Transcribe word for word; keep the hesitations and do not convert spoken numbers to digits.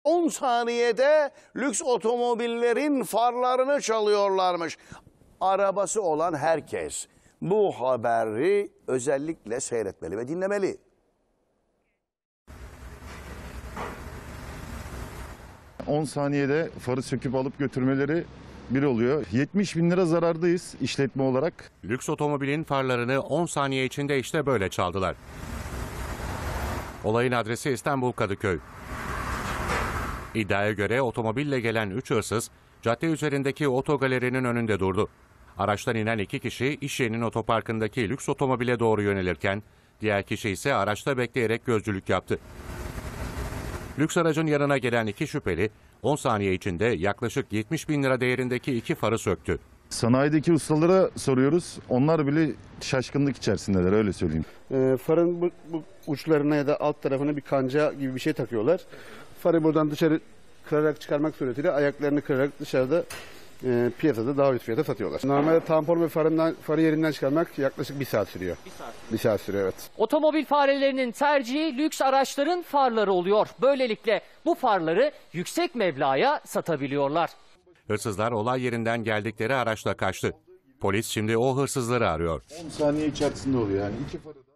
on saniyede lüks otomobillerin farlarını çalıyorlarmış. Arabası olan herkes bu haberi özellikle seyretmeli ve dinlemeli. on saniyede farı söküp alıp götürmeleri bir oluyor. yetmiş bin lira zarardayız işletme olarak. Lüks otomobilin farlarını on saniye içinde işte böyle çaldılar. Olayın adresi İstanbul Kadıköy. İddiaya göre otomobille gelen üç hırsız cadde üzerindeki otogalerinin önünde durdu. Araçtan inen iki kişi iş yerinin otoparkındaki lüks otomobile doğru yönelirken diğer kişi ise araçta bekleyerek gözcülük yaptı. Lüks aracın yanına gelen iki şüpheli on saniye içinde yaklaşık yetmiş bin lira değerindeki iki farı söktü. Sanayideki ustalara soruyoruz. Onlar bile şaşkınlık içerisindeler, öyle söyleyeyim. E, farın bu, bu uçlarına ya da alt tarafına bir kanca gibi bir şey takıyorlar. Farı buradan dışarı kırarak çıkarmak suretiyle ayaklarını kırarak dışarıda e, piyasada daha ucuz fiyata satıyorlar. Normalde tampon ve farından, farı yerinden çıkarmak yaklaşık bir saat sürüyor. Bir saat. Bir saat sürüyor, evet. Otomobil farelerinin tercihi lüks araçların farları oluyor. Böylelikle bu farları yüksek meblağa satabiliyorlar. Hırsızlar olay yerinden geldikleri araçla kaçtı. Polis şimdi o hırsızları arıyor. on saniye içerisinde oluyor yani. İki farı